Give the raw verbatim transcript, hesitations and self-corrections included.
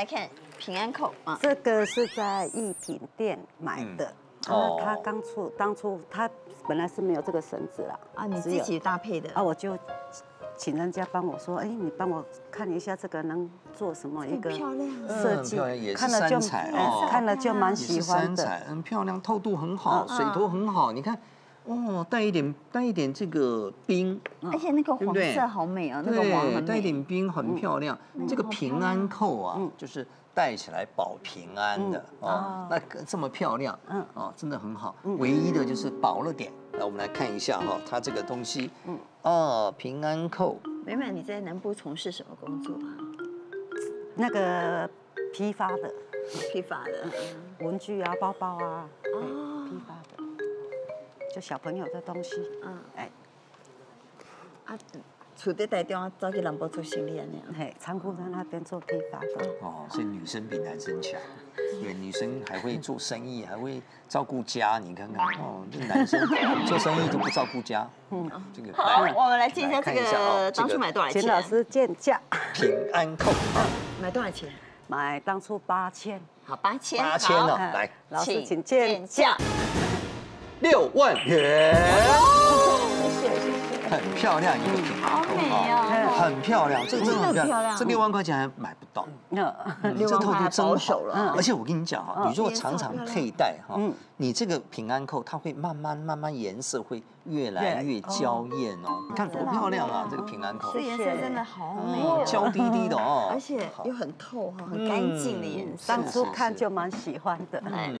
来看平安扣啊， 这个是在艺品店买的。 哦啊，他当初当初他本来是没有这个绳子啦。 啊，你自己搭配的啊，我就请人家帮我说，哎，你帮我看一下这个能做什么一个漂亮设计， 也是看了就三彩哦， 看了就蛮喜欢的。 三彩很漂亮，透度很好，水头很好，你看。哦，带一点带一点这个冰， 而且那个黄色好美哦，那个黄很美， 带一点冰很漂亮。这个平安扣啊，就是戴起来保平安的哦。那这么漂亮，嗯，哦，真的很好。唯一的就是薄了点。那我们来看一下哈，它这个东西，嗯，哦，平安扣。 美美，你在南部从事什么工作啊？ 那个批发的， 批发的， 文具啊，包包啊，批发的。就小朋友的东西，嗯，哎， 啊，厝在台中，走去南部做生意啊那样。 嘿，仓库在那边做批发的。 哦，所以女生比男生强，对，女生还会做生意，还会照顾家，你看看，哦，这男生做生意就不照顾家。嗯，这个好，我们来记一下这个当初买多少钱？ 请老师见价。 平安扣啊， 买多少钱？ 买当初八千。 好，八千。 八千哦，来， 老师请见价。 六万元， 谢谢谢谢， 很漂亮一个平安扣， 好美哦， 很漂亮，这个真的很漂漂亮， 这六万块钱还买不到， 这透度真好了。 而且我跟你讲哈，你如果常常佩戴哈，你这个平安扣它会慢慢慢慢颜色会越来越娇艳哦，你看多漂亮啊，这个平安扣， 这颜色真的好美， 娇滴滴的哦， 而且又很透哈，很干净的颜色， 当初看就蛮喜欢的。